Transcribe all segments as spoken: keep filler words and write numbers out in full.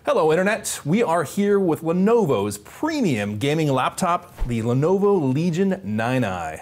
Hello Internet, we are here with Lenovo's premium gaming laptop, the Lenovo Legion nine i.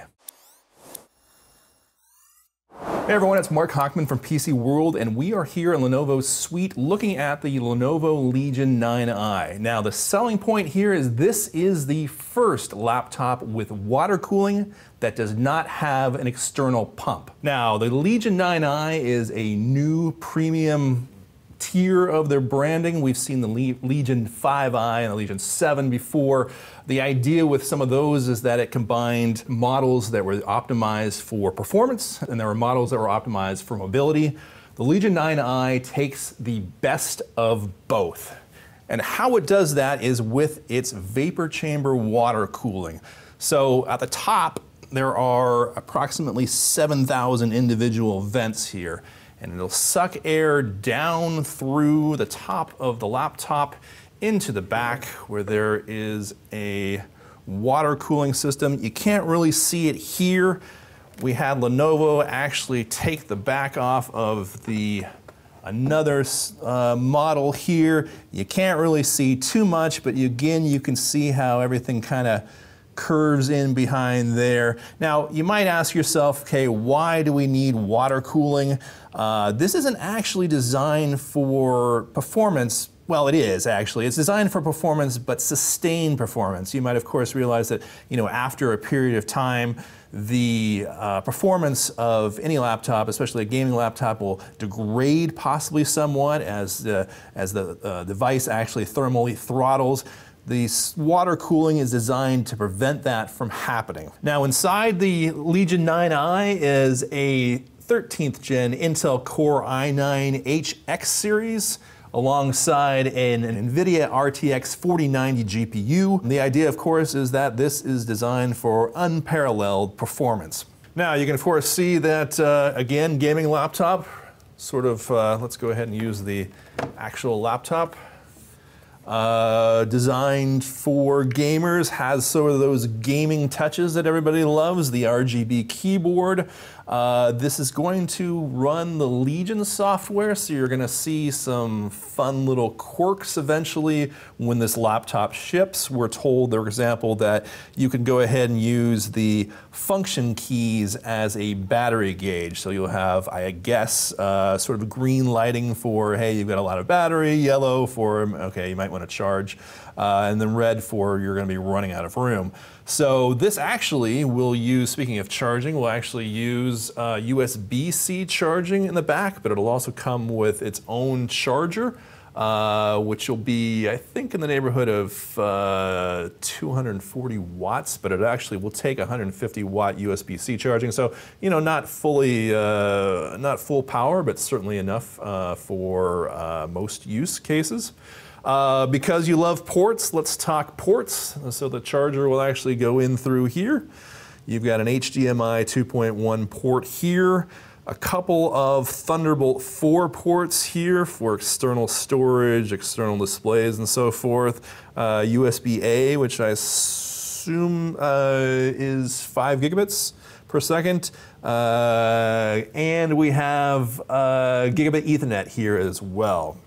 Hey everyone, it's Mark Hochman from P C World, and we are here in Lenovo's suite looking at the Lenovo Legion nine i. Now the selling point here is this is the first laptop with water cooling that does not have an external pump. Now the Legion nine i is a new premium tier of their branding. We've seen the Le Legion five i and the Legion seven before. The idea with some of those is that it combined models that were optimized for performance and there were models that were optimized for mobility. The Legion nine i takes the best of both. And how it does that is with its vapor chamber water cooling. So at the top, there are approximately seven thousand individual vents here, and it'll suck air down through the top of the laptop into the back where there is a water cooling system. You can't really see it here. We had Lenovo actually take the back off of the another uh, model here. You can't really see too much, but you, again, you can see how everything kind of curves in behind there. Now, you might ask yourself, okay, why do we need water cooling? Uh, this isn't actually designed for performance. Well, it is actually. It's designed for performance, but sustained performance. You might, of course, realize that, you know, after a period of time, the uh, performance of any laptop, especially a gaming laptop, will degrade possibly somewhat as, uh, as the uh, device actually thermally throttles. The water cooling is designed to prevent that from happening. Now inside the Legion nine i is a thirteenth gen Intel Core i nine H X series alongside an, an NVIDIA R T X forty ninety G P U. And the idea, of course, is that this is designed for unparalleled performance. Now you can of course see that, uh, again, gaming laptop, sort of, uh, let's go ahead and use the actual laptop. Uh, designed for gamers, has sort of those gaming touches that everybody loves, the R G B keyboard. Uh, this is going to run the Legion software, so you're going to see some fun little quirks eventually when this laptop ships. We're told, for example, that you can go ahead and use the function keys as a battery gauge. So you'll have, I guess, uh, sort of green lighting for, hey, you've got a lot of battery, yellow for, okay, you might want to charge, uh, and then red for you're going to be running out of room. So this actually will use, speaking of charging, will actually use uh, U S B C charging in the back, but it'll also come with its own charger, uh, which will be, I think, in the neighborhood of uh, two hundred forty watts, but it actually will take one hundred fifty watt U S B C charging. So, you know, not fully, uh, not full power, but certainly enough uh, for uh, most use cases. Uh, because you love ports, let's talk ports. So the charger will actually go in through here. You've got an H D M I two point one port here, a couple of Thunderbolt four ports here for external storage, external displays, and so forth. Uh, U S B A, which I assume uh, is five gigabits per second. Uh, and we have uh, gigabit Ethernet here as well.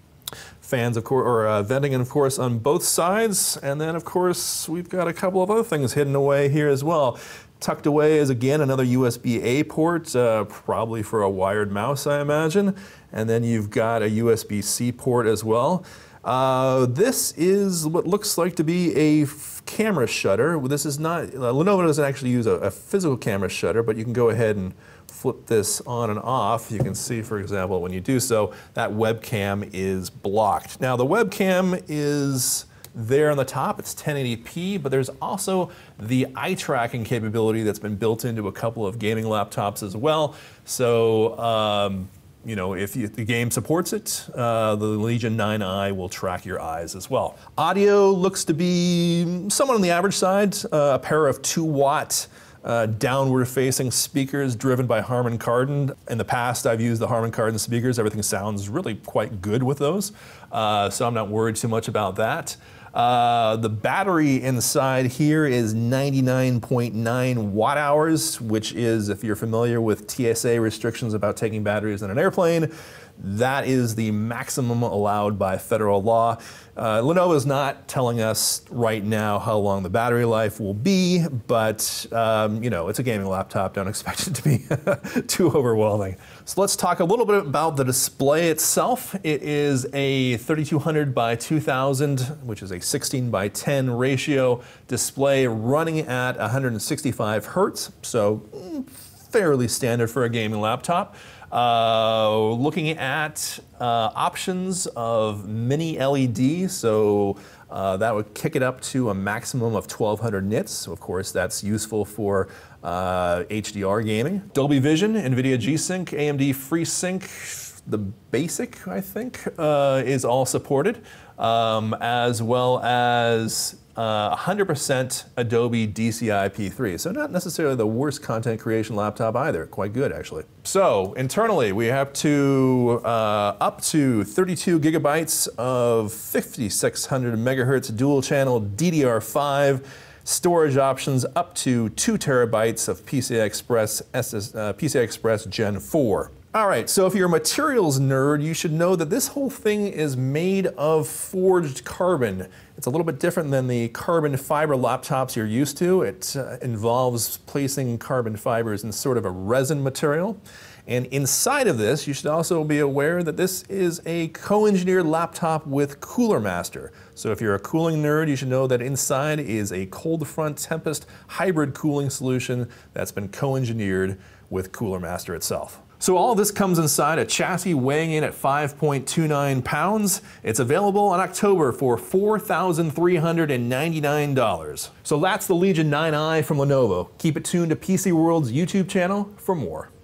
Fans, of course, or uh, venting, and of course on both sides, and then of course we've got a couple of other things hidden away here as well. Tucked away is again another U S B A port, uh, probably for a wired mouse, I imagine, and then you've got a U S B C port as well. Uh, this is what looks like to be a camera shutter. This is not, uh, Lenovo doesn't actually use a, a physical camera shutter, but you can go ahead and flip this on and off. You can see, for example, when you do so, that webcam is blocked. Now the webcam is there on the top, it's ten eighty p, but there's also the eye tracking capability that's been built into a couple of gaming laptops as well. So, um, you know, if, you, if the game supports it, uh, the Legion nine i will track your eyes as well. Audio looks to be somewhat on the average side, uh, a pair of two watt Uh, downward-facing speakers driven by Harman Kardon. In the past, I've used the Harman Kardon speakers. Everything sounds really quite good with those, uh, so I'm not worried too much about that. Uh, the battery inside here is ninety-nine point nine watt hours, which is, if you're familiar with T S A restrictions about taking batteries in an airplane, That is the maximum allowed by federal law. Uh, Lenovo is not telling us right now how long the battery life will be, but um, you know, it's a gaming laptop. Don't expect it to be too overwhelming. So let's talk a little bit about the display itself. It is a thirty-two hundred by two thousand, which is a sixteen by ten ratio display running at one hundred sixty-five hertz, so mm, fairly standard for a gaming laptop. Uh, looking at uh, options of mini L E D, so uh, that would kick it up to a maximum of twelve hundred nits. So of course, that's useful for uh, H D R gaming. Dolby Vision, NVIDIA G-Sync, A M D FreeSync, the basic, I think, uh, is all supported, um, as well as Uh, one hundred percent Adobe D C I P three, so not necessarily the worst content creation laptop either. Quite good, actually. So internally, we have to uh, up to thirty-two gigabytes of fifty-six hundred megahertz dual channel D D R five. Storage options up to two terabytes of P C I Express S S, uh, P C I Express Gen four. All right, so if you're a materials nerd, you should know that this whole thing is made of forged carbon. It's a little bit different than the carbon fiber laptops you're used to. It uh, involves placing carbon fibers in sort of a resin material. And inside of this, you should also be aware that this is a co-engineered laptop with Cooler Master. So if you're a cooling nerd, you should know that inside is a Cold Front Tempest hybrid cooling solution that's been co-engineered with Cooler Master itself. So all of this comes inside a chassis weighing in at five point two nine pounds. It's available in October for four thousand three hundred ninety-nine dollars. So that's the Legion nine i from Lenovo. Keep it tuned to P C World's YouTube channel for more.